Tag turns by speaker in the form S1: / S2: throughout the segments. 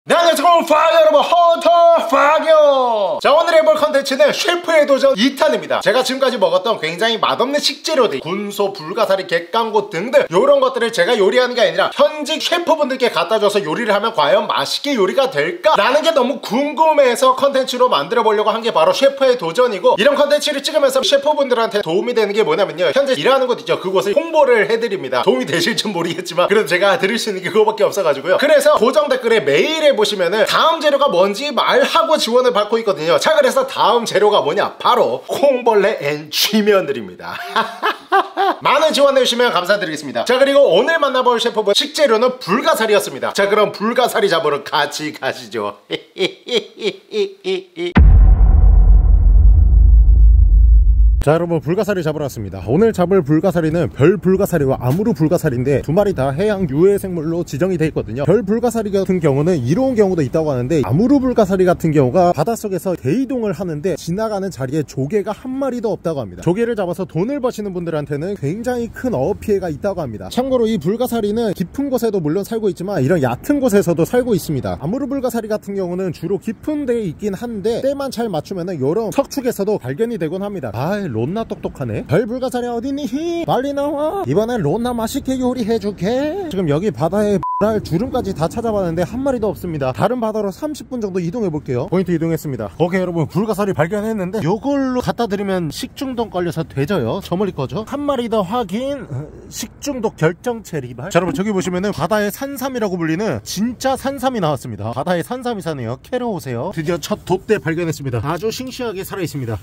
S1: 네, 안녕하세요 파이어 여러분, 헌터 파이어. 자, 오늘 해볼 컨텐츠는 셰프의 도전 2탄입니다 제가 지금까지 먹었던 굉장히 맛없는 식재료들, 군소, 불가사리, 갯강고 등등 요런 것들을 제가 요리하는 게 아니라 현직 셰프분들께 갖다줘서 요리를 하면 과연 맛있게 요리가 될까? 라는 게 너무 궁금해서 컨텐츠로 만들어 보려고 한 게 바로 셰프의 도전이고, 이런 컨텐츠를 찍으면서 셰프분들한테 도움이 되는 게 뭐냐면요, 현재 일하는 곳 있죠, 그곳을 홍보를 해드립니다. 도움이 되실지 모르겠지만 그래도 제가 드릴 수 있는 게 그거밖에 없어가지고요. 그래서 고정 댓글에 메일에 보시면은 다음 재료가 뭔지 말하고 지원을 받고 있거든요. 자, 그래서 다음 재료가 뭐냐, 바로 콩벌레 앤 쥐면들입니다. 많은 지원해주시면 감사드리겠습니다. 자, 그리고 오늘 만나볼 셰프분 식재료는 불가사리였습니다. 자, 그럼 불가사리 잡으러 같이 가시죠. 자, 여러분, 불가사리 잡으러 왔습니다. 오늘 잡을 불가사리는 별 불가사리와 아무르 불가사리인데 두 마리 다 해양 유해 생물로 지정이 돼 있거든요. 별 불가사리 같은 경우는 이로운 경우도 있다고 하는데, 아무르 불가사리 같은 경우가 바닷속에서 대이동을 하는데 지나가는 자리에 조개가 한 마리도 없다고 합니다. 조개를 잡아서 돈을 버시는 분들한테는 굉장히 큰 어업피해가 있다고 합니다. 참고로 이 불가사리는 깊은 곳에도 물론 살고 있지만 이런 얕은 곳에서도 살고 있습니다. 아무르 불가사리 같은 경우는 주로 깊은 데에 있긴 한데 때만 잘 맞추면은 요런 석축에서도 발견이 되곤 합니다. 론나 똑똑하네. 별 불가사리 어디니? 빨리 나와. 이번엔 론나 맛있게 요리해줄게. 지금 여기 바다에 주름까지 다 찾아봤는데 한 마리도 없습니다. 다른 바다로 30분 정도 이동해볼게요. 포인트 이동했습니다. 오케이, 여러분, 불가사리 발견했는데 요걸로 갖다 드리면 식중독 걸려서 되져요. 저 멀리 거죠. 한 마리 더 확인. 식중독 결정체 리발. 자, 여러분, 저기 보시면은 바다의 산삼이라고 불리는 진짜 산삼이 나왔습니다. 바다에 산삼이 사네요. 캐러 오세요. 드디어 첫 돛대 발견했습니다. 아주 싱싱하게 살아있습니다.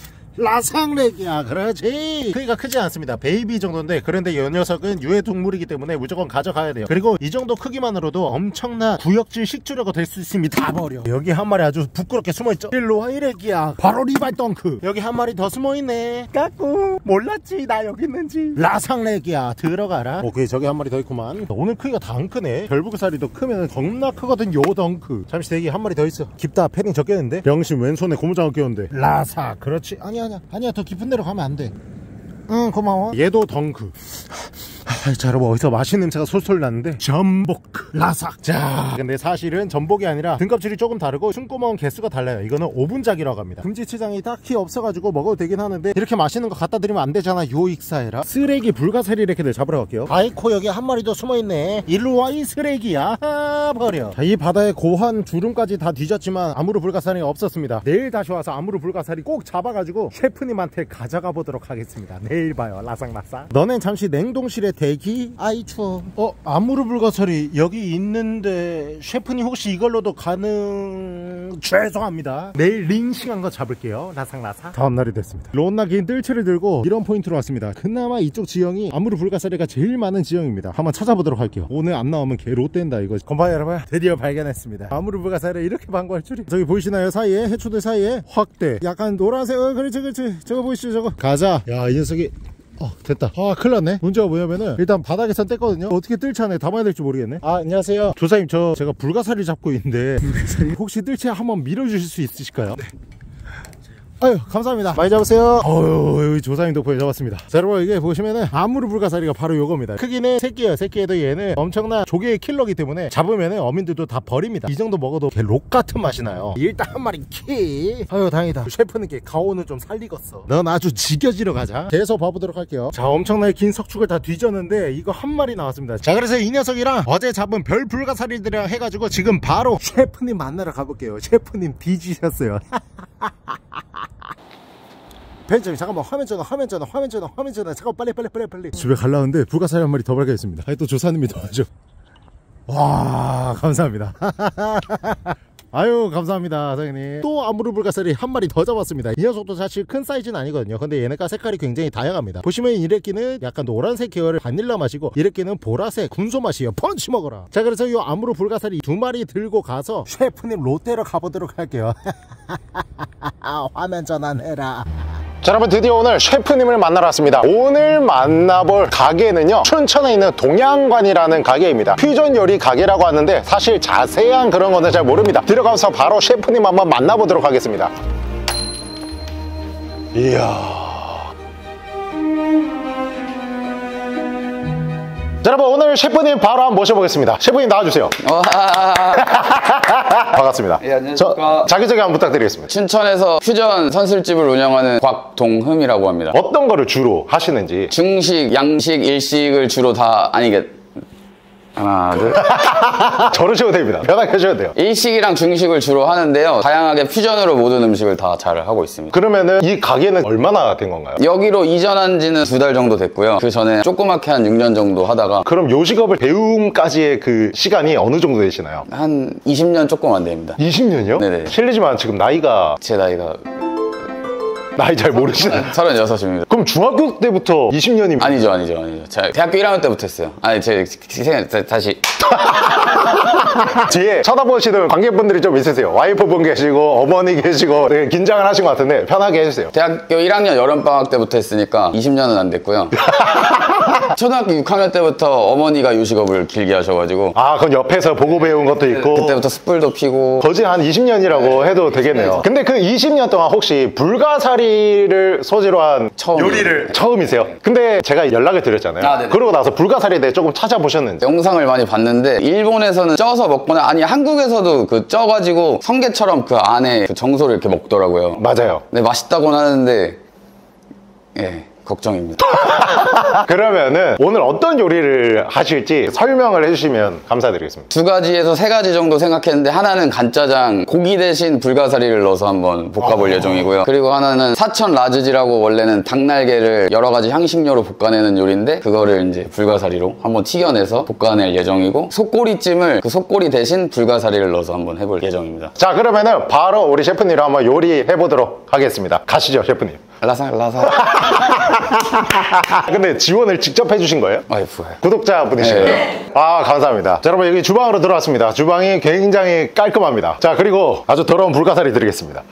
S1: 라상렉이야. 그렇지. 크기가 크지 않습니다. 베이비 정도인데, 그런데 이 녀석은 유해동물이기 때문에 무조건 가져가야 돼요. 그리고 이 정도 크기만으로도 엄청난 구역질 식재료가 될 수 있습니다. 다 버려. 여기 한 마리 아주 부끄럽게 숨어있죠. 일로와 이래기야. 바로 리발 덩크. 여기 한 마리 더 숨어있네. 까꿍. 몰랐지 나 여기 있는지. 라상렉이야. 들어가라. 오케이, 저기 한 마리 더 있구만. 오늘 크기가 다 안 크네. 별불가사리도 크면 겁나 크거든. 요 덩크. 잠시 대기. 한 마리 더 있어. 깊다. 패딩 적겠는데. 병신 왼손에 고무장갑 끼웠는데. 라사. 그렇지. 아니야, 더 깊은 데로 가면 안 돼. 응, 고마워. 얘도 덩크. 자, 여러분, 어디서 맛있는 냄새가 솔솔 나는데 전복 라삭. 자, 근데 사실은 전복이 아니라 등껍질이 조금 다르고 숨구멍 개수가 달라요. 이거는 오분작이라고 합니다. 금지치장이 딱히 없어가지고 먹어도 되긴 하는데 이렇게 맛있는 거 갖다 드리면 안 되잖아. 요익사해라. 쓰레기 불가사리 이렇게들 잡으러 갈게요. 아이코, 여기 한 마리 더 숨어있네. 일로와 이 쓰레기야. 버려. 자, 이 바다에 고한 주름까지 다 뒤졌지만 아무르 불가사리가 없었습니다. 내일 다시 와서 아무르 불가사리 꼭 잡아가지고 셰프님한테 가져가 보도록 하겠습니다. 내일 봐요. 라삭라삭. 너넨 잠시 냉동실에 대기. 아이 추워. 아무르 불가사리 여기 있는데 셰프님 혹시 이걸로도 가능? 죄송합니다. 내일 링싱한 거 잡을게요. 라삭라삭. 다음날이 됐습니다. 론나 긴 뜰채를 들고 이런 포인트로 왔습니다. 그나마 이쪽 지형이 아무르 불가사리가 제일 많은 지형입니다. 한번 찾아보도록 할게요. 오늘 안 나오면 개 롯된다 이거. 건파이 여러분, 드디어 발견했습니다. 아무르 불가사리 이렇게 반가울 줄이. 저기 보이시나요? 사이에 해초들 사이에 확대 약간 노란색. 그렇지. 저거 보이시죠? 저거 가자. 야, 이 녀석이 됐다. 큰일 났네. 문제가 뭐냐면은 일단 바닥에선 뗐거든요. 어떻게 뜰채 안에 담아야 될지 모르겠네. 안녕하세요 조사님, 제가 불가사리 잡고 있는데 혹시 뜰채 한번 밀어주실 수 있으실까요? 네. 아유, 감사합니다. 많이 잡으세요. 여기 조사님 덕분에 잡았습니다. 자, 여러분, 이게 보시면은 아무르 불가사리가 바로 요겁니다. 크기는 새끼예요. 새끼에도 얘는 엄청난 조개의 킬러기 때문에 잡으면은 어민들도 다 버립니다. 이 정도 먹어도 록 같은 맛이 나요. 일단 한 마리 키. 다행이다. 셰프는 가오는 좀 살리겠어. 넌 아주 지겨지러 가자. 계속 봐보도록 할게요. 자, 엄청나게 긴 석축을 다 뒤졌는데 이거 한 마리 나왔습니다. 자, 그래서 이 녀석이랑 어제 잡은 별 불가사리들이랑 해가지고 지금 바로 셰프님 만나러 가볼게요. 셰프님 뒤지셨어요. 벤처님, 잠깐만, 화면 전화. 잠깐, 빨리. 집에 가려는데 불가사리 한 마리 더 발견했습니다. 또 조사님이 도와줘. 와, 감사합니다. 아유, 감사합니다, 사장님. 또 아무르 불가사리 한 마리 더 잡았습니다. 이 녀석도 사실 큰 사이즈는 아니거든요. 근데 얘네가 색깔이 굉장히 다양합니다. 보시면 이래끼는 약간 노란색 계열의 바닐라 맛이고, 이래끼는 보라색 군소 맛이에요. 펀치 먹어라. 자, 그래서 이 아무르 불가사리 두 마리 들고 가서 셰프님 롯데로 가보도록 할게요. 화면 전환해라. 자, 여러분, 드디어 오늘 셰프님을 만나러 왔습니다. 오늘 만나볼 가게는요, 춘천에 있는 동양관이라는 가게입니다. 퓨전 요리 가게라고 하는데 사실 자세한 그런 거는 잘 모릅니다. 들어가서 바로 셰프님 한번 만나보도록 하겠습니다. 이야, 자, 여러분 오늘 셰프님 바로 한번 모셔보겠습니다. 셰프님 나와주세요. 반갑습니다.
S2: 예, 안녕하십니까.
S1: 자기소개 한번 부탁드리겠습니다.
S2: 춘천에서 퓨전 선술집을 운영하는 곽동흠이라고 합니다.
S1: 어떤 거를 주로 하시는지.
S2: 중식, 양식, 일식을 주로 다 하나, 둘.
S1: 저러셔도 됩니다. 편하게 하셔도 돼요.
S2: 일식이랑 중식을 주로 하는데요. 다양하게 퓨전으로 모든 음식을 다 잘 하고 있습니다.
S1: 그러면은 이 가게는 얼마나 된 건가요?
S2: 여기로 이전한 지는 2달 정도 됐고요. 그 전에 조그맣게 한 6년 정도 하다가
S1: 그럼 요식업을 배움까지의 그 시간이 어느 정도 되시나요?
S2: 한 20년 조금 안 됩니다.
S1: 20년이요?
S2: 네네.
S1: 실례지만 지금 나이가
S2: 제 나이가
S1: 나이 잘 모르시나요?
S2: 36입니다.
S1: 그럼 중학교 때부터 20년이면
S2: 아니죠. 제가 대학교 1학년 때부터 했어요. 다시.
S1: 뒤에 쳐다보시는 관객분들이 좀 있으세요. 와이프분 계시고 어머니 계시고 되게 긴장을 하신 것 같은데 편하게 해주세요.
S2: 대학교 1학년 여름방학 때부터 했으니까 20년은 안 됐고요. 초등학교 6학년 때부터 어머니가 요식업을 길게 하셔가지고
S1: 아, 그건 옆에서 보고 배운 것도 있고
S2: 그때부터 숯불도 피고
S1: 거진 한 20년이라고 해도 되겠네요. 근데 그 20년 동안 혹시 불가사리를 소재로 한
S2: 처음이에요.
S1: 요리를 처음이세요? 근데 제가 연락을 드렸잖아요.
S2: 아, 네네.
S1: 그러고 나서 불가사리에 대해 조금 찾아보셨는지.
S2: 영상을 많이 봤는데 일본에서는 쪄서 먹거나 아니 한국에서도 그 쪄가지고 성게처럼 그 안에 그 정소를 이렇게 먹더라고요.
S1: 맞아요.
S2: 네, 맛있다고는 하는데 예, 걱정입니다.
S1: 그러면은 오늘 어떤 요리를 하실지 설명을 해주시면 감사드리겠습니다.
S2: 2가지에서 3가지 정도 생각했는데 하나는 간짜장 고기 대신 불가사리를 넣어서 한번 볶아볼 예정이고요. 그리고 하나는 사천 라즈지라고 원래는 닭날개를 여러 가지 향신료로 볶아내는 요리인데 그거를 이제 불가사리로 한번 튀겨내서 볶아낼 예정이고 속꼬리찜을 그 속꼬리 대신 불가사리를 넣어서 한번 해볼 예정입니다.
S1: 자, 그러면은 바로 우리 셰프님이랑 한번 요리해보도록 하겠습니다. 가시죠, 셰프님.
S2: 라사
S1: 근데 지원을 직접 해주신 거예요?
S2: 와이프가
S1: 구독자분이신가요?
S2: 네.
S1: 아, 감사합니다. 자, 여러분 여기 주방으로 들어왔습니다. 주방이 굉장히 깔끔합니다. 자, 그리고 아주 더러운 불가사리 드리겠습니다.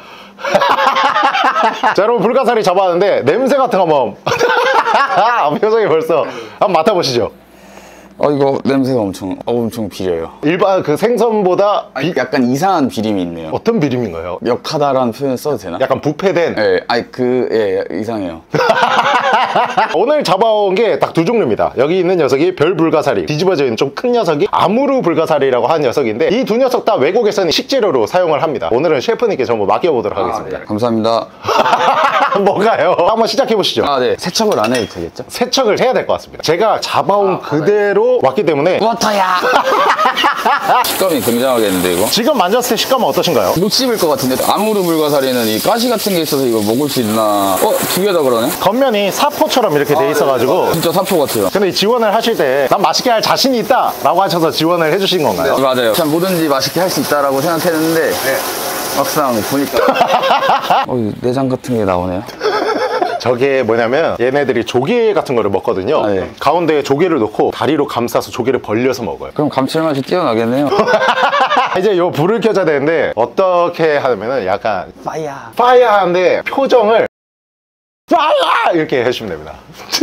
S1: 자, 여러분 불가사리 잡았는데 냄새 같은 거 한번 표정이 벌써 한번 맡아보시죠.
S2: 이거 냄새가 엄청 비려요.
S1: 일반 그 생선보다
S2: 약간 이상한 비림이 있네요.
S1: 어떤 비림인가요?
S2: 역하다라는 표현 써도 되나?
S1: 약간 부패된.
S2: 이상해요.
S1: 오늘 잡아온 게 딱 2종류입니다. 여기 있는 녀석이 별불가사리, 뒤집어져 있는 좀 큰 녀석이 아무르 불가사리라고 하는 녀석인데 이 두 녀석 다 외국에서는 식재료로 사용을 합니다. 오늘은 셰프님께 한번 맡겨보도록 하겠습니다.
S2: 네. 감사합니다.
S1: 뭐가요? 한번 시작해보시죠.
S2: 네. 세척을 안 해도 되겠죠?
S1: 세척을 해야 될 것 같습니다. 제가 잡아온 그대로 왔기 때문에
S2: 워터야! 식감이 굉장하겠는데 이거?
S1: 지금 만졌을 때 식감은 어떠신가요?
S2: 못 씹을 것 같은데 아무르 불가사리는 이 가시 같은 게 있어서 이거 먹을 수 있나? 2개 다 그러네?
S1: 겉면이 사포처럼 이렇게 돼 있어가지고
S2: 진짜 사포 같아요.
S1: 근데 이 지원을 하실 때 난 맛있게 할 자신이 있다 라고 하셔서 지원을 해주신 건가요?
S2: 맞아요. 참 뭐든지 맛있게 할 수 있다라고 생각했는데 막상 보니까 내장 같은 게 나오네요.
S1: 저게 뭐냐면 얘네들이 조개 같은 거를 먹거든요.
S2: 네.
S1: 가운데에 조개를 넣고 다리로 감싸서 조개를 벌려서 먹어요.
S2: 그럼 감칠맛이 뛰어나겠네요.
S1: 이제 요 불을 켜줘야 되는데 어떻게 하면은 약간
S2: 파이야.
S1: 파이어한데 표정을 파이어 이렇게 해주시면 됩니다.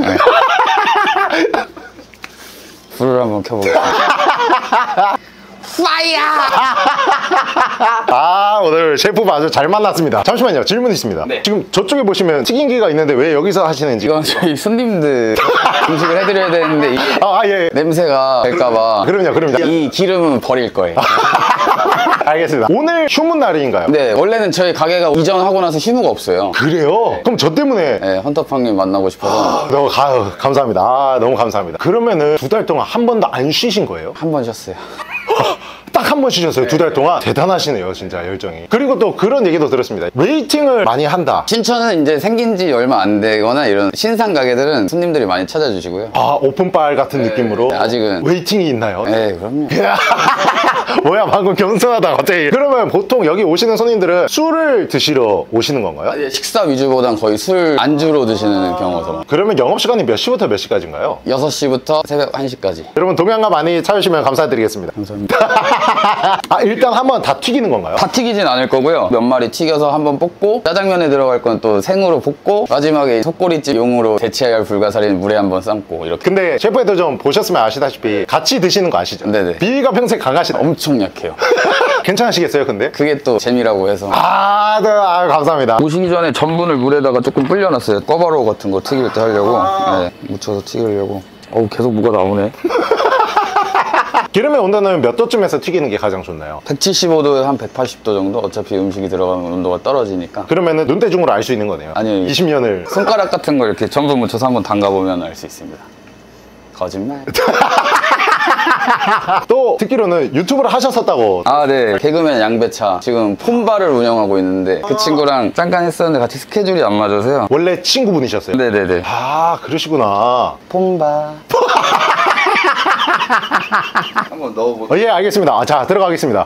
S2: 불을 한번 켜보겠습니다. 파이어!
S1: 아, 오늘 셰프 아주 잘 만났습니다. 잠시만요, 질문 있습니다.
S2: 네.
S1: 지금 저쪽에 보시면 튀김기가 있는데 왜 여기서 하시는지.
S2: 이건 저희 손님들 음식을 해드려야 되는데 이게
S1: 예.
S2: 냄새가 될까봐
S1: 그럼요.
S2: 이 기름은 버릴 거예요.
S1: 알겠습니다. 오늘 휴문 날인가요?
S2: 네, 원래는 저희 가게가 이전하고 나서 휴무가 없어요.
S1: 그래요? 그럼 저 때문에
S2: 네, 헌터팡님 만나고 싶어서
S1: 너무 감사합니다. 너무 감사합니다. 그러면은 2달 동안 한 번도 안 쉬신 거예요?
S2: 한 번 쉬었어요.
S1: 딱 한 번 쉬셨어요. 2달 동안. 대단하시네요, 진짜 열정이. 그리고 또 그런 얘기도 들었습니다. 웨이팅을 많이 한다.
S2: 신천은 이제 생긴 지 얼마 안 되거나 이런 신상 가게들은 손님들이 많이 찾아주시고요.
S1: 오픈빨 같은 느낌으로.
S2: 아직은.
S1: 웨이팅이 있나요?
S2: 네, 그럼요.
S1: 뭐야, 방금 겸손하다 갑자기. 그러면 보통 여기 오시는 손님들은 술을 드시러 오시는 건가요?
S2: 식사 위주보단 거의 술 안주로 드시는 경우가 더.
S1: 그러면 영업시간이 몇 시부터 몇 시까지인가요?
S2: 6시부터 새벽 1시까지.
S1: 여러분 동양가 많이 찾으시면 감사드리겠습니다.
S2: 감사합니다.
S1: 일단 한번 다 튀기는 건가요?
S2: 다 튀기진 않을 거고요. 몇 마리 튀겨서 한번 볶고 짜장면에 들어갈 건 또 생으로 볶고 마지막에 속꼬리찜 용으로 대체해야 할 불가사리는 물에 한번 삶고 이렇게.
S1: 근데 셰프에도 좀 보셨으면 아시다시피 같이 드시는 거 아시죠?
S2: 네네.
S1: 비위가 평소에 강하시다.
S2: 엄청 약해요.
S1: 괜찮으시겠어요, 근데?
S2: 그게 또 재미라고 해서.
S1: 네, 감사합니다.
S2: 오시기 전에 전분을 물에다가 조금 불려놨어요. 꿔바로우 같은 거 튀길 때 하려고. 네, 묻혀서 튀기려고. 어우, 계속 뭐가 나오네.
S1: 기름의 온도는 몇 도쯤에서 튀기는 게 가장 좋나요?
S2: 175도에 한 180도 정도? 어차피 음식이 들어가면 온도가 떨어지니까.
S1: 그러면은 눈대중으로 알 수 있는 거네요.
S2: 아니요.
S1: 20년을
S2: 손가락 같은 거 이렇게 전분 묻혀서 한번 담가보면 알 수 있습니다. 거짓말.
S1: 또 듣기로는 유튜브를 하셨었다고.
S2: 아, 네. 개그맨 양배차. 지금 폼바를 운영하고 있는데 그 친구랑 잠깐 했었는데 같이 스케줄이 안 맞아서요.
S1: 원래 친구분이셨어요?
S2: 네네네.
S1: 아, 그러시구나.
S2: 폼바. 한번 넣어보세요.
S1: 예, 알겠습니다. 자, 들어가겠습니다.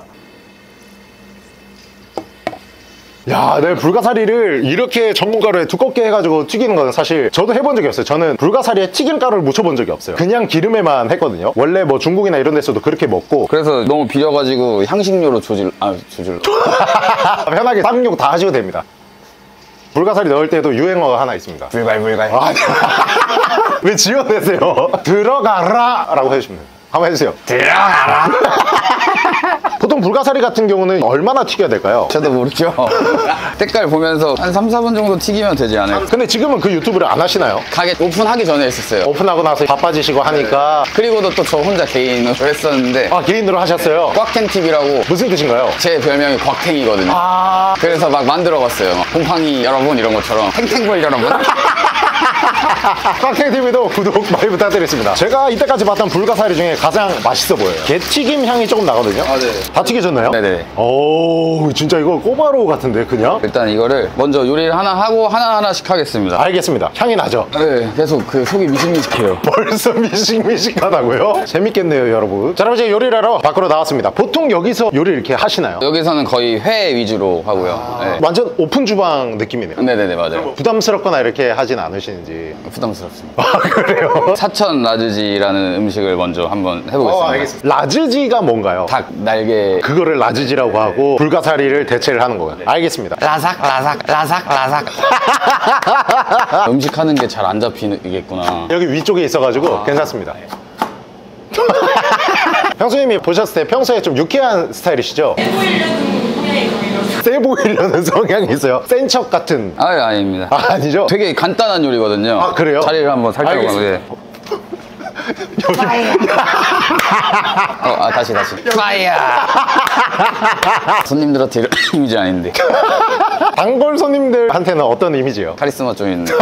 S1: 야, 네, 불가사리를 이렇게 전문가로 두껍게 해가지고 튀기는 건 사실 저도 해본 적이 없어요. 저는 불가사리에 튀김가루를 묻혀본 적이 없어요. 그냥 기름에만 했거든요. 원래 뭐 중국이나 이런 데서도 그렇게 먹고.
S2: 그래서 너무 비려가지고 향신료로 조질러.
S1: 편하게 쌍욕 다 하셔도 됩니다. 불가사리 넣을 때도 유행어가 하나 있습니다.
S2: 불발.
S1: 아, 왜 지어내세요? 들어가라! 라고 해주시면 돼요. 한번 해주세요.
S2: 들어가라.
S1: 보통 불가사리 같은 경우는 얼마나 튀겨야 될까요?
S2: 저도 모르죠. 색깔 보면서 한 3, 4분 정도 튀기면 되지 않을까.
S1: 근데 지금은 그 유튜브를 안 하시나요?
S2: 가게 오픈하기 전에 했었어요.
S1: 오픈하고 나서 바빠지시고 하니까.
S2: 그리고도 또 저 혼자 개인으로 했었는데
S1: 아, 개인으로 하셨어요?
S2: 꽉탱TV라고
S1: 무슨 뜻인가요?
S2: 제 별명이 곽탱이거든요.
S1: 아,
S2: 그래서 막 만들어봤어요. 막 곰팡이 여러분 이런 것처럼 탱탱볼 여러분.
S1: 꽉탱TV도 구독 많이 부탁드리겠습니다. 제가 이때까지 봤던 불가사리 중에 가장 맛있어 보여요. 게튀김 향이 조금 나거든요.
S2: 아, 네.
S1: 다 튀겨졌나요?
S2: 네네.
S1: 오, 진짜 이거 꼬바로우 같은데 그냥?
S2: 일단 이거를 먼저 요리를 하나 하고 하나하나씩 하겠습니다.
S1: 알겠습니다. 향이 나죠?
S2: 네, 계속 그 속이 미식미식해요.
S1: 벌써 미식미식하다고요? 재밌겠네요, 여러분. 자, 그럼 이제 요리를 하러 밖으로 나왔습니다. 보통 여기서 요리 이렇게 하시나요?
S2: 여기서는 거의 회 위주로 하고요. 네.
S1: 완전 오픈 주방 느낌이네요.
S2: 네네네, 맞아요.
S1: 부담스럽거나 이렇게 하진 않으시는지.
S2: 부담스럽습니다.
S1: 아, 그래요?
S2: 사천 라즈지라는 음식을 먼저 한번 해보겠습니다.
S1: 알겠습니다. 라즈지가 뭔가요?
S2: 닭 날개.
S1: 그거를 라즈지라고 하고 불가사리를 대체를 하는 거예요. 알겠습니다.
S2: 라삭. 음식 하는 게 잘 안 잡히겠구나.
S1: 여기 위쪽에 있어가지고 괜찮습니다. 형수님이 보셨을 때 평소에 좀 유쾌한 스타일이시죠? 세 보이려는 성향이 있어요. 센 척 같은.
S2: 아닙니다.
S1: 아, 아니죠?
S2: 되게 간단한 요리거든요.
S1: 아, 그래요?
S2: 자리를 한번 살펴보면. 예. 다시. 파이어! 손님들한테 이런 이미지 아닌데.
S1: 단골 손님들한테는 어떤 이미지예요?
S2: 카리스마 좀 있는.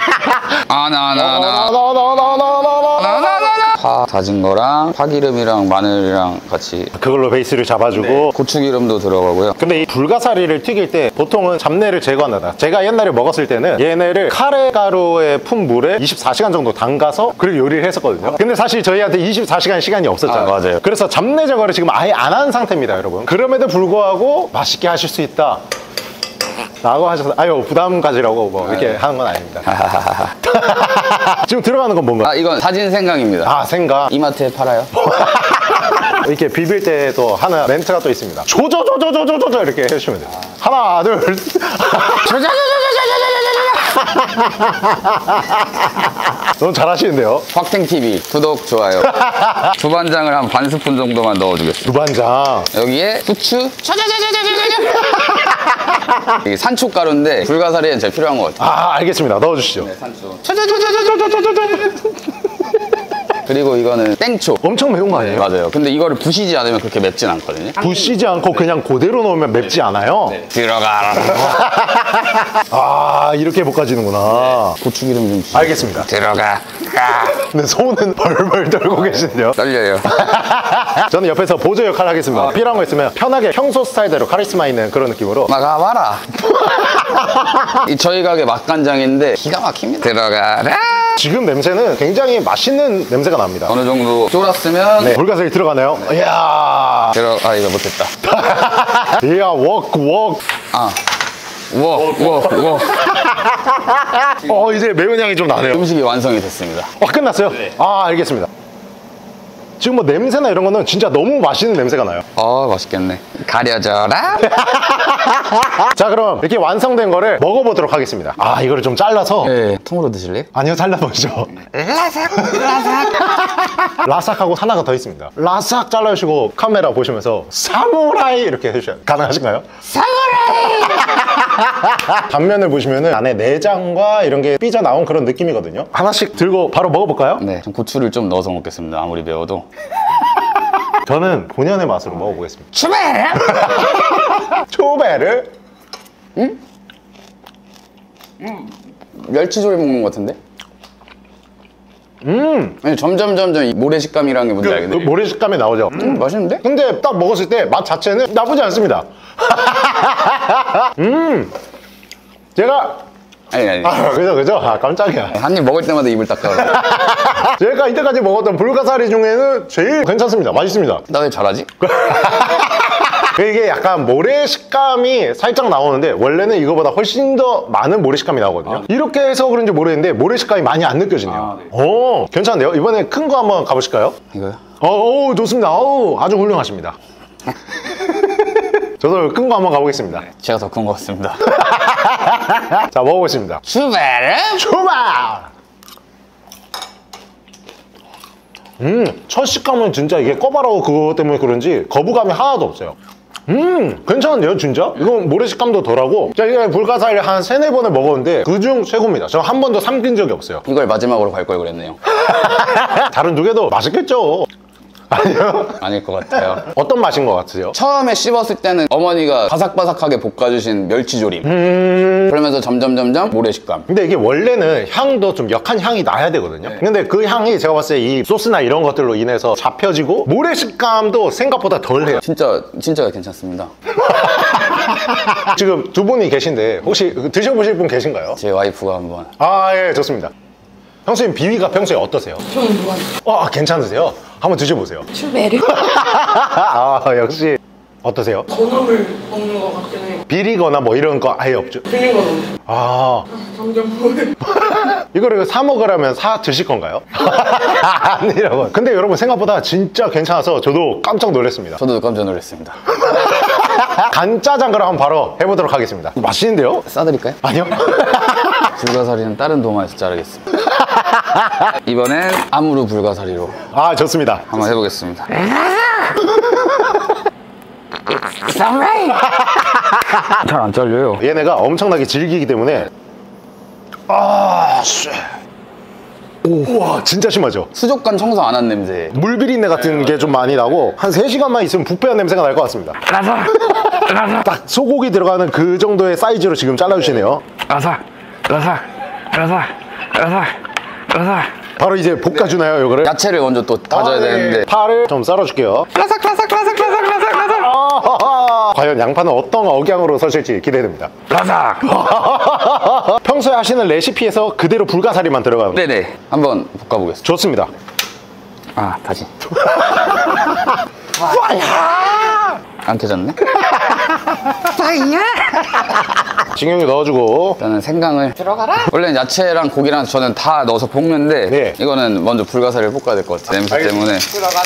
S2: 파 다진 거랑 파기름이랑 마늘이랑 같이.
S1: 그걸로 베이스를 잡아주고.
S2: 고추기름도 들어가고요.
S1: 근데 이 불가사리를 튀길 때 보통은 잡내를 제거한다. 제가 옛날에 먹었을 때는 얘네를 카레가루에 푼 물에 24시간 정도 담가서 그리고 요리를 했었거든요. 근데 사실 저희한테 24시간 시간이 없었잖아요.
S2: 맞아요.
S1: 그래서 잡내 제거를 지금 아예 안 한 상태입니다, 여러분. 그럼에도 불구하고 맛있게 하실 수 있다 라고 하셔서 아유, 부담 가지라고 뭐 이렇게 하는 건 아닙니다. 지금 들어가는 건 뭔가?
S2: 이건 다진 생강입니다.
S1: 아, 생강.
S2: 이마트에 팔아요.
S1: 이렇게 비빌 때도 하나 멘트가 또 있습니다. 조조조조조조조 이렇게 해주시면 돼요. 하나, 둘. 너무 잘하시는데요?
S2: 곽탱TV 구독, 좋아요. 두반장을 한 반 스푼 정도만 넣어주겠습니다.
S1: 두반장.
S2: 여기에 후추. 이게 산초가루인데 불가사리엔 제일 필요한 것 같아요.
S1: 아, 알겠습니다. 넣어주시죠.
S2: 네, 산초. 그리고 이거는 땡초.
S1: 엄청 매운 거 아니에요?
S2: 맞아요. 근데 이거를 부시지 않으면 그렇게 맵진 않거든요.
S1: 부시지 않고 그냥 그대로 넣으면 맵지 않아요?
S2: 네. 들어가라.
S1: 아, 이렇게 볶아지는구나.
S2: 고추기름 좀 주세요.
S1: 알겠습니다.
S2: 들어가.
S1: 근데 손은 벌벌 떨고 계신데요?
S2: 떨려요.
S1: 저는 옆에서 보조 역할 하겠습니다. 필요한 거 있으면 편하게 평소 스타일대로 카리스마 있는 그런 느낌으로.
S2: 막아봐라. 이 저희 가게 맛간장인데 기가 막힙니다. 들어가라.
S1: 지금 냄새는 굉장히 맛있는 냄새가 납니다.
S2: 어느 정도 쫄았으면
S1: 네, 불가사리 들어가나요? 이야.
S2: 이거 못했다.
S1: 이야, 웍. 이제 매운 향이 좀 나네요.
S2: 음식이 완성이 됐습니다.
S1: 끝났어요? 네. 아, 알겠습니다. 지금 뭐 냄새나 이런 거는 진짜 너무 맛있는 냄새가 나요.
S2: 맛있겠네. 가려져라.
S1: 자, 그럼 이렇게 완성된 거를 먹어보도록 하겠습니다. 이거를 좀 잘라서.
S2: 네, 통으로 드실래요?
S1: 아니요, 잘라보죠. 라삭하고 하나가 더 있습니다. 라삭 잘라주시고 카메라 보시면서 사무라이 이렇게 해주셔야 가능하신가요?
S2: 사무라이.
S1: 단면을 보시면은 안에 내장과 이런 게 삐져나온 그런 느낌이거든요. 하나씩 들고 바로 먹어볼까요?
S2: 네, 좀 고추를 좀 넣어서 먹겠습니다. 아무리 매워도.
S1: 저는 본연의 맛으로 먹어보겠습니다.
S2: 추베르!
S1: 초베르?
S2: 멸치조림 먹는 것 같은데? 아니, 점점 이 모래식감이라는 게 뭔지 알겠네.
S1: 모래 식감이 나오죠.
S2: 맛있는데?
S1: 근데 딱 먹었을 때 맛 자체는 나쁘지 않습니다. 제가
S2: 아니.
S1: 그죠? 아, 깜짝이야.
S2: 한 입 먹을 때마다 입을 닦아요.
S1: 제가 이때까지 먹었던 불가사리 중에는 제일 괜찮습니다. 맛있습니다.
S2: 나 왜 잘하지?
S1: 이게 약간 모래 식감이 살짝 나오는데 원래는 이거보다 훨씬 더 많은 모래 식감이 나오거든요. 이렇게 해서 그런지 모르겠는데 모래 식감이 많이 안 느껴지네요.
S2: 네.
S1: 오, 괜찮은데요? 이번에 큰 거 한번 가보실까요?
S2: 이거요?
S1: 오, 좋습니다. 아주 훌륭하십니다. 저도 큰 거 한번 가보겠습니다.
S2: 제가 더 큰 것 같습니다.
S1: 자, 먹어보겠습니다.
S2: 추베르!
S1: 출발! 첫 식감은 진짜 이게 꿔바라고 그거 때문에 그런지 거부감이 하나도 없어요. 괜찮은데요, 진짜? 이건 모래 식감도 덜하고. 제가 이게 불가사리 한 3-4번을 먹었는데 그중 최고입니다. 저 한 번도 삼킨 적이 없어요.
S2: 이걸 마지막으로 갈 걸 그랬네요.
S1: 다른 두 개도 맛있겠죠? 아니요?
S2: 아닐 것 같아요.
S1: 어떤 맛인 것 같으세요?
S2: 처음에 씹었을 때는 어머니가 바삭바삭하게 볶아주신 멸치조림. 그러면서 점점 모래식감.
S1: 근데 이게 원래는 향도 좀 역한 향이 나야 되거든요.
S2: 네.
S1: 근데 그 향이 제가 봤을 때 이 소스나 이런 것들로 인해서 잡혀지고 모래 식감도 생각보다 덜해요.
S2: 진짜 괜찮습니다.
S1: 지금 두 분이 계신데 혹시 드셔보실 분 계신가요?
S2: 제 와이프가 한번.
S1: 예, 좋습니다. 형수님 비위가 평소에 어떠세요?
S3: 저는 좋아요.
S1: 괜찮으세요? 한번 드셔보세요.
S3: 추베르?
S1: 역시 어떠세요?
S3: 건어물 먹는 것 같긴 해요.
S1: 비리거나 뭐 이런 거 아예 없죠?
S3: 틀린 건 없어요. 점점 보여요.
S1: 이거를 사 먹으라면 사 드실 건가요? 아니라고. 근데 여러분 생각보다 진짜 괜찮아서 저도 깜짝 놀랐습니다.
S2: 저도 깜짝 놀랐습니다.
S1: 간짜장 그럼 한번 바로 해보도록 하겠습니다. 맛있는데요?
S2: 싸드릴까요?
S1: 아니요.
S2: 불가사리는 다른 도마에서 자르겠습니다. 이번엔 아무르 불가사리로
S1: 좋습니다.
S2: 한번 해보겠습니다. 잘 안 잘려요.
S1: 얘네가 엄청나게 질기기 때문에 우와, 진짜 심하죠?
S2: 수족관 청소 안 한 냄새.
S1: 물비린내 같은 게 좀 많이 나고 한 3시간만 있으면 부패한 냄새가 날 것 같습니다. 딱 소고기 들어가는 그 정도의 사이즈로 지금 잘라주시네요. 바로 이제 볶아주나요, 이거를?
S2: 야채를 먼저 또 다져야 되는데.
S1: 파를 좀 썰어줄게요. 과연 양파는 어떤 억양으로 서실지 기대됩니다. 평소에 하시는 레시피에서 그대로 불가사리만 들어가는.
S2: 네네. 한번 볶아보겠습니다.
S1: 좋습니다.
S2: 다시. 안 켜졌네?
S1: 식용유 넣어주고.
S2: 일단은 생강을.
S3: 들어가라.
S2: 원래는 야채랑 고기랑 저는 다 넣어서 볶는데
S1: 네.
S2: 이거는 먼저 불가사리를 볶아야 될 것 같아요. 냄새 때문에.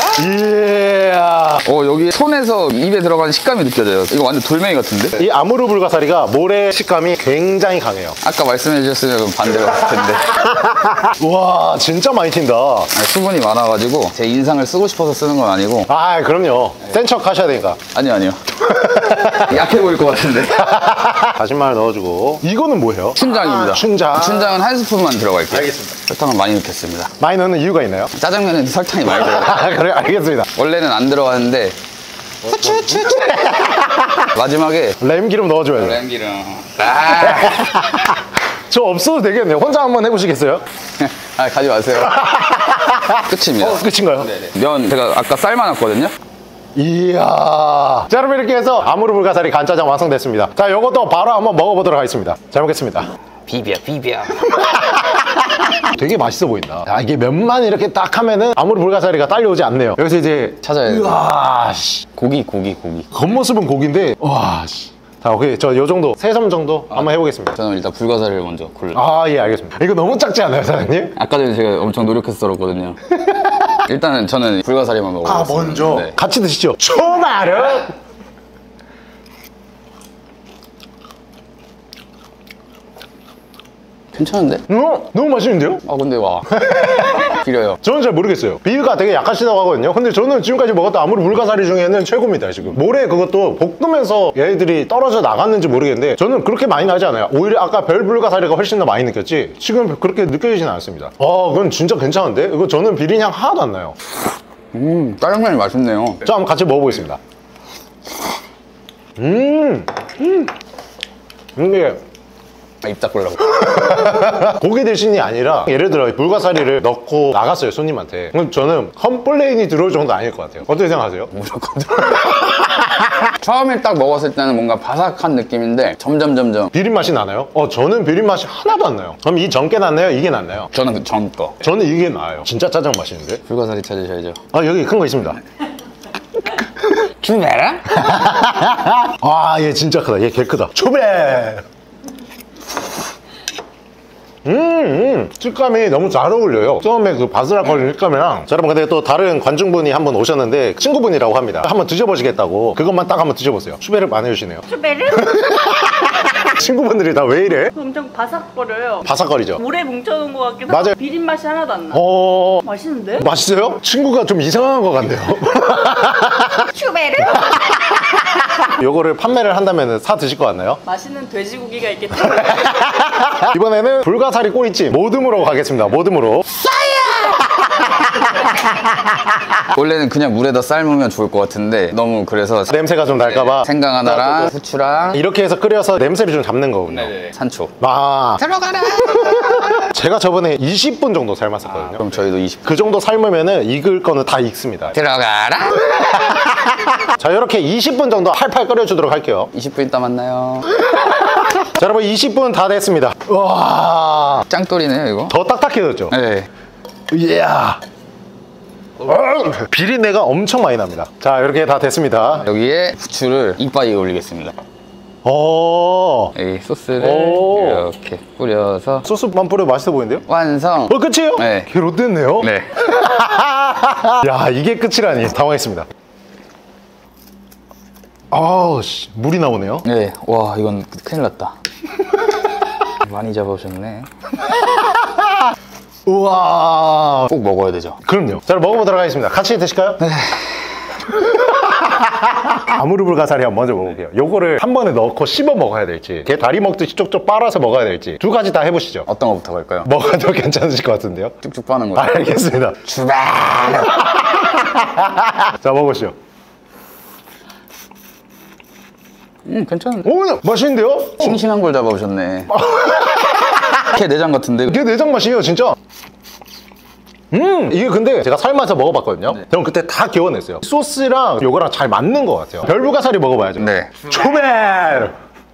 S3: 들어가라.
S2: 여기 손에서 입에 들어가는 식감이 느껴져요. 이거 완전 돌멩이 같은데?
S1: 이 아무르 불가사리가 모래 식감이 굉장히 강해요.
S2: 아까 말씀해 주셨으면 반대로 갔을 텐데.
S1: 우와, 진짜 많이 튄다.
S2: 수분이 많아가지고 제 인상을 쓰고 싶어서 쓰는 건 아니고.
S1: 그럼요. 센 척 하셔야 되니까.
S2: 아니요. 약해 보일 것 같은데.
S1: 다진마늘 넣어주고. 이거는 뭐예요?
S2: 춘장입니다.
S1: 춘장.
S2: 춘장은 한 스푼만 들어갈게요.
S1: 알겠습니다.
S2: 설탕을 많이 넣겠습니다.
S1: 많이 넣는 이유가 있나요?
S2: 짜장면은 설탕이 많이 들어가요.
S1: 그래, 알겠습니다.
S2: 원래는 안 들어가는데 마지막에
S1: 램기름 넣어줘야죠.
S2: 램기름.
S1: 저 없어도 되겠네요. 혼자 한번 해보시겠어요?
S2: 가지 마세요. 끝입니다.
S1: 끝인가요?
S2: 네네. 면 제가 아까 삶아놨거든요.
S1: 이야. 자, 여러분 이렇게 해서 아무르 불가사리 간짜장 완성됐습니다. 자, 요것도 바로 한번 먹어보도록 하겠습니다. 잘 먹겠습니다.
S2: 비벼.
S1: 되게 맛있어 보인다. 이게 면만 이렇게 딱 하면은 아무르 불가사리가 딸려오지 않네요. 여기서 이제
S2: 찾아야 돼요.
S1: 우와, 씨.
S2: 고기.
S1: 겉모습은 고기인데 와, 씨. 자, 오케이. 저 요 정도 3점 정도 한번 해보겠습니다.
S2: 저는 일단 불가사리를 먼저 골라.
S1: 예, 알겠습니다. 이거 너무 작지 않아요, 사장님?
S2: 아까 전에 제가 엄청 노력해서 썰었거든요. 일단은 저는 불가사리만 먹어보겠습니다.
S1: 먼저
S2: 네.
S1: 같이 드시죠. 초마르.
S2: 괜찮은데?
S1: 너무 맛있는데요?
S2: 근데 와. 비려요.
S1: 저는 잘 모르겠어요. 비위가 되게 약하시다고 하거든요. 근데 저는 지금까지 먹었던 아무리 불가사리 중에는 최고입니다. 지금 모래 그것도 볶으면서 얘들이 떨어져 나갔는지 모르겠는데 저는 그렇게 많이 나지 않아요. 오히려 아까 별 불가사리가 훨씬 더 많이 느꼈지 지금 그렇게 느껴지진 않습니다. 그건 진짜 괜찮은데? 이거 저는 비린향 하나도 안 나요.
S2: 짜장면이 맛있네요.
S1: 자, 한번 같이 먹어보겠습니다. 이게
S2: 입 닦으려고.
S1: 고기 대신이 아니라 예를 들어 불가사리를 넣고 나갔어요, 손님한테. 그럼 저는 컴플레인이 들어올 정도 아닐 것 같아요. 어떻게 생각하세요?
S2: 무조건. 처음에 딱 먹었을 때는 뭔가 바삭한 느낌인데 점점
S1: 비린 맛이 나나요? 저는 비린 맛이 하나도 안 나요. 그럼 이 전게 낫나요? 이게 낫나요?
S2: 저는 그 전 거.
S1: 저는 이게 나아요. 진짜 짜장 맛있는데?
S2: 불가사리 찾으셔야죠.
S1: 여기 큰 거 있습니다.
S2: 주베라?
S1: 얘 진짜 크다. 얘 개 크다. 초베! 식감이 너무 잘 어울려요. 처음에 그 바스락거리는 식감이랑. 자, 여러분, 근데 또 다른 관중분이 한 번 오셨는데 친구분이라고 합니다. 한번 드셔보시겠다고. 그것만 딱 한번 드셔보세요. 추베를 많이 해주시네요.
S4: 추베르?
S1: 친구분들이 다 왜 이래?
S4: 엄청 바삭거려요.
S1: 바삭거리죠?
S4: 물에 뭉쳐놓은 것 같기도
S1: 맞아요.
S4: 하고 비린 맛이 하나도 안 나. 맛있는데?
S1: 맛있어요? 친구가 좀 이상한 것 같네요.
S4: 추베르?
S1: 요거를 판매를 한다면 사 드실 것 같나요?
S4: 맛있는 돼지고기가 있겠죠?
S1: 이번에는 불가사리 꼬리찜 모듬으로 가겠습니다. 모듬으로.
S2: 원래는 그냥 물에다 삶으면 좋을 것 같은데 너무 그래서
S1: 냄새가 좀 날까봐
S2: 생강 하나랑 후추랑
S1: 이렇게 해서 끓여서 냄새를 좀 잡는 거군요.
S2: 산초.
S1: 들어가라. 제가 저번에 20분 정도 삶았었거든요.
S2: 그럼 저희도 20분.
S1: 그 정도 삶으면은 익을 거는 다 익습니다.
S2: 들어가라.
S1: 자, 이렇게 20분 정도 팔팔 끓여주도록 할게요.
S2: 20분 있다 만나요.
S1: 자, 여러분 20분 다 됐습니다. 와,
S2: 짱돌이네요 이거.
S1: 더 딱딱해졌죠?
S2: 네.
S1: 이야. 비린내가 엄청 많이 납니다. 자, 이렇게 다 됐습니다.
S2: 여기에 후추를 이빠이 올리겠습니다. 여기 소스를 이렇게 뿌려서
S1: 소스만 뿌려 맛있어 보이는데요?
S2: 완성.
S1: 끝이에요?
S2: 네.
S1: 개 롯데네요?
S2: 네.
S1: 야, 이게 끝이라니. 당황했습니다. 씨, 물이 나오네요.
S2: 네. 와, 이건 큰일 났다. 많이 잡아오셨네.
S1: 우와.
S2: 꼭 먹어야 되죠.
S1: 그럼요. 자, 먹어보도록 하겠습니다. 같이 드실까요? 네. 아무르불가사리 한번 먼저 먹어볼게요. 요거를 한 번에 넣고 씹어 먹어야 될지, 게 다리 먹듯이 쪽쪽 빨아서 먹어야 될지 두 가지 다 해보시죠.
S2: 어떤 거부터 갈까요?
S1: 뭐가 더 괜찮으실 것 같은데요?
S2: 쭉쭉 빠는 거.
S1: 알겠습니다.
S2: 주발.
S1: 자, 먹어보시죠.
S2: 괜찮은데?
S1: 오, 맛있는데요?
S2: 싱싱한 걸 잡아오셨네. 게 내장 같은데?
S1: 이게 내장 맛이에요, 진짜. 이게 근데 제가 삶아서 먹어봤거든요.
S2: 네.
S1: 저는 그때 다 개원했어요. 소스랑 요거랑 잘 맞는 것 같아요. 별불가사리 먹어봐야죠.
S2: 네.
S1: 초멜!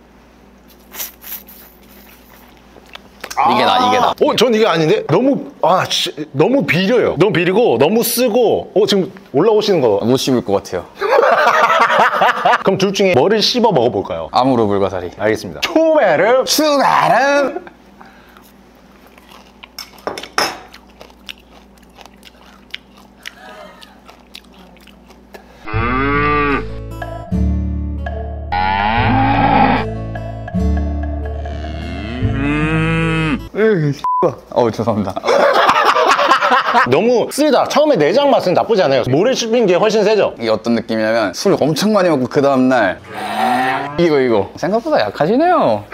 S2: 이게 나.
S1: 전 이게 아닌데? 너무 비려요. 너무 비리고, 너무 쓰고, 지금 올라오시는 거.
S2: 못 씹을 것 같아요.
S1: 그럼 둘 중에 뭐를 씹어 먹어볼까요?
S2: 아무로 불가사리.
S1: 알겠습니다. 초멜을
S2: 추가름. 죄송합니다.
S1: 너무 쓰다. 처음에 내장 맛은 나쁘지 않아요. 모래 씹힌 게 훨씬 세죠?
S2: 이게 어떤 느낌이냐면 술 엄청 많이 먹고 그 다음날 이거 생각보다 약하시네요.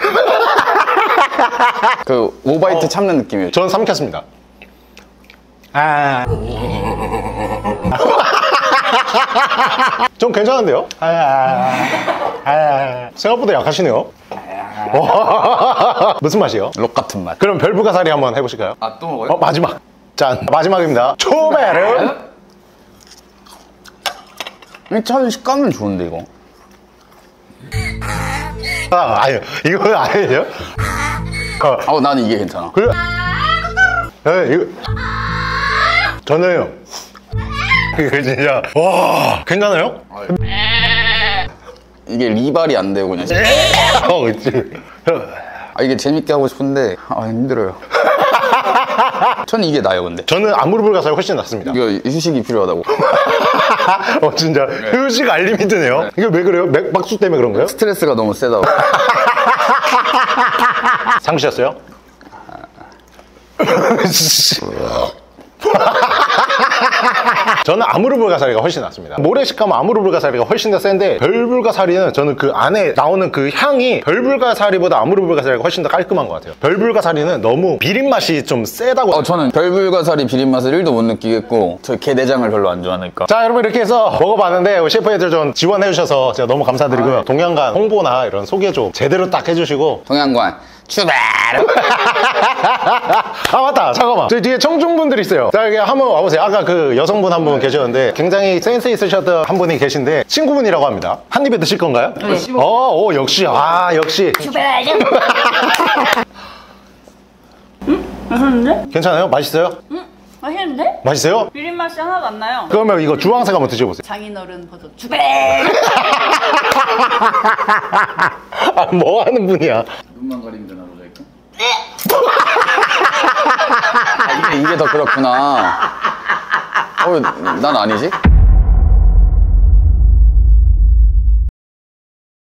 S2: 그 오바이트 참는 느낌이에요.
S1: 전 삼켰습니다. 좀 괜찮은데요? 생각보다 약하시네요. 무슨 맛이요?
S2: 록 같은 맛.
S1: 그럼 별불가사리 한번 해보실까요?
S2: 또 먹어요?
S1: 마지막. 짠. 마지막입니다. 초메르.
S2: 참 식감은 좋은데 이거.
S1: 아니요. 이건 아니에요.
S2: 나는 이게 괜찮아.
S1: 그래. 네, 이거. 저는요. 이거 진짜. 와, 괜찮아요?
S2: 이게 리발이 안 되고 그냥.
S1: 그치.
S2: 이게 재밌게 하고 싶은데 힘들어요. 저는 이게 나요 근데.
S1: 저는 아무르불가사리 훨씬 낫습니다.
S2: 이거 휴식이 필요하다고.
S1: 진짜 휴식 알리미트네요. 이게 왜 그래요? 맥박수 때문에 그런 거예요?
S2: 스트레스가 너무 세다고.
S1: 상주셨어요? 저는 아무르 불가사리가 훨씬 낫습니다. 모래식감은 아무르 불가사리가 훨씬 더 센데 별불가사리는 저는 그 안에 나오는 그 향이 별불가사리보다 아무르 불가사리가 훨씬 더 깔끔한 것 같아요. 별불가사리는 너무 비린 맛이 좀 세다고.
S2: 저는 별불가사리 비린맛을 1도 못 느끼겠고 저 게내장을 별로 안 좋아하니까.
S1: 자, 여러분 이렇게 해서 먹어봤는데 우리 셰프애들 좀 지원해 주셔서 제가 너무 감사드리고요. 동양관 홍보나 이런 소개 좀 제대로 딱 해주시고.
S2: 동양관 출발!
S1: 아, 맞다. 잠깐만. 저희 뒤에 청중분들 있어요. 자, 여기 한번 와보세요. 아까 그 여성분 한 분 계셨는데 굉장히 센스 있으셨던 한 분이 계신데 친구분이라고 합니다. 한 입에 드실 건가요? 네. 오, 역시. 아, 역시.
S4: 맛있는데?
S1: 괜찮아요? 맛있어요?
S4: 맛있는데?
S1: 맛있어요?
S4: 비린 맛이 하나도 안 나요.
S1: 그러면 이거 주황색 한번 드셔보세요.
S4: 장인어른 버전.
S1: 아, 뭐 하는 분이야?
S2: 눈만 가리면 되나 모자이크? 이게 더 그렇구나. 난 아니지?